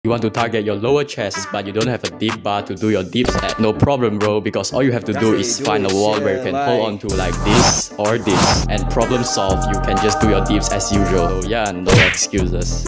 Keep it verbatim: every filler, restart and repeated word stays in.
You want to target your lower chest, but you don't have a deep bar to do your dips at. No problem, bro, because all you have to do is find a wall where you can hold on to like this or this. And problem solved, you can just do your dips as usual. So yeah, no excuses.